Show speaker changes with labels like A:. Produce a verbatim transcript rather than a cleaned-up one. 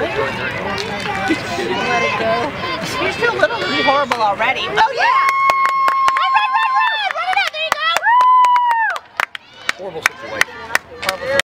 A: Let it go. You're too little to be horrible already. Oh yeah! Run, run, run, run! Run it out, there you go!
B: Horrible situation.